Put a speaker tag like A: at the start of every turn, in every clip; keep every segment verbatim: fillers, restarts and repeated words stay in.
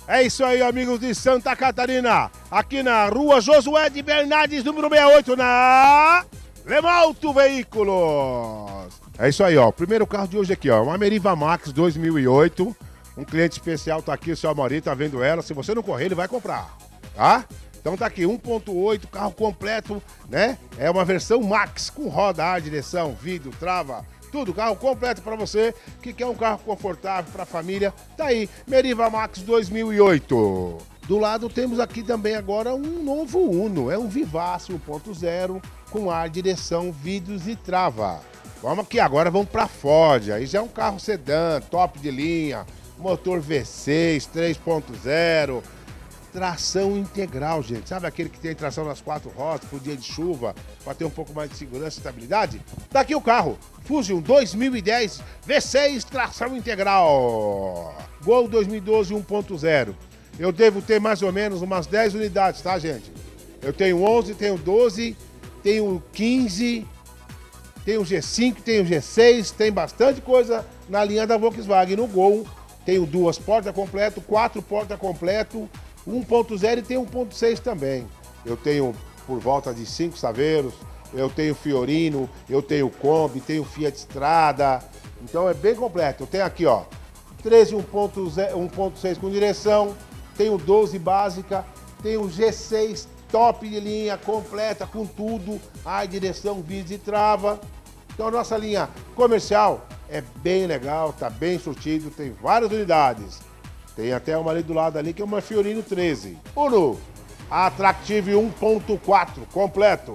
A: É isso aí, amigos de Santa Catarina. Aqui na rua Josué de Bernardes, número sessenta e oito, na Lemalto Veículos. É isso aí, ó. O primeiro carro de hoje aqui, ó. Uma Meriva Max dois mil e oito. Um cliente especial tá aqui, o seu Amaury, tá vendo ela. Se você não correr, ele vai comprar, tá? Então tá aqui, um ponto oito, carro completo, né? É uma versão Max, com roda, ar, direção, vidro, trava, tudo, carro completo para você que quer um carro confortável para a família. Tá aí, Meriva Max dois mil e oito. Do lado temos aqui também agora um novo Uno, é um Vivace um ponto zero com ar, direção, vidros e trava. Vamos aqui agora, vamos para Ford, aí já é um carro sedã, top de linha, motor V seis, três ponto zero, tração integral, gente. Sabe aquele que tem tração nas quatro rodas por dia de chuva, para ter um pouco mais de segurança e estabilidade? Daqui o carro, Fusion dois mil e dez V seis, tração integral. Gol dois mil e doze um ponto zero. Eu devo ter mais ou menos umas dez unidades, tá, gente? Eu tenho onze, tenho doze, tenho quinze, tenho G cinco, tenho G seis, tem bastante coisa na linha da Volkswagen. No Gol, tenho duas portas completo, quatro portas completo, um ponto zero e tem um ponto seis também. Eu tenho por volta de cinco Saveiros, eu tenho Fiorino, eu tenho Kombi, tenho Fiat Strada, então é bem completo. Eu tenho aqui, ó, treze um ponto seis com direção, tenho doze básica, tenho G seis top de linha, completa com tudo, ar, direção, vidro e trava. Então a nossa linha comercial é bem legal, tá bem surtido, tem várias unidades. Tem até uma ali do lado ali que é uma Fiorino treze. Uno, Attractive um ponto quatro, completo.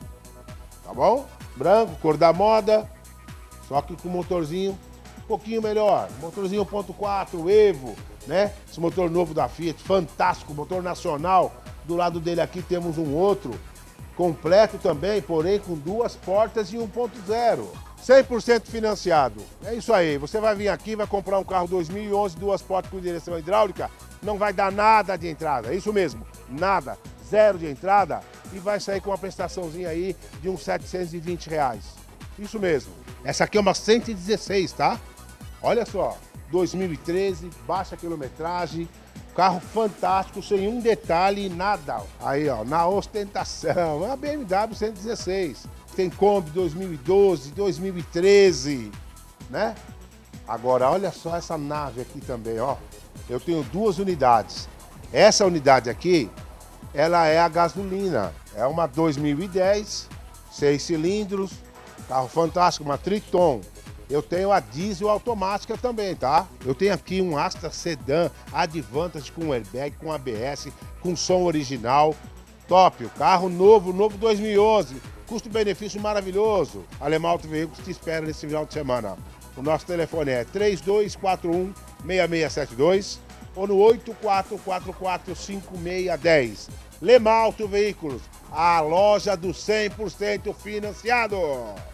A: Tá bom? Branco, cor da moda, só que com motorzinho um pouquinho melhor. Motorzinho um ponto quatro, Evo, né? Esse motor novo da Fiat, fantástico, motor nacional. Do lado dele aqui temos um outro, completo também, porém com duas portas e um ponto zero. cem por cento financiado. É isso aí, você vai vir aqui, vai comprar um carro dois mil e onze, duas portas com direção hidráulica, não vai dar nada de entrada, é isso mesmo, nada, zero de entrada e vai sair com uma prestaçãozinha aí de uns setecentos e vinte reais. Isso mesmo. Essa aqui é uma cento e dezesseis, tá? Olha só, dois mil e treze, baixa quilometragem, carro fantástico, sem um detalhe, nada. Aí, ó, na ostentação, é uma B M W cento e dezesseis. Tem Kombi dois mil e doze, dois mil e treze, né? Agora, olha só essa nave aqui também, ó. Eu tenho duas unidades. Essa unidade aqui, ela é a gasolina. É uma dois mil e dez, seis cilindros, carro fantástico, uma Triton. Eu tenho a diesel automática também, tá? Eu tenho aqui um Astra Sedan Advantage com airbag, com A B S, com som original. Top, o carro novo, novo dois mil e onze. Custo-benefício maravilhoso. A Lemalto Veículos te espera nesse final de semana. O nosso telefone é três dois quatro um, seis seis sete dois ou no oito quatro quatro quatro, cinco seis um zero. Lemalto Veículos, a loja do cem por cento financiado.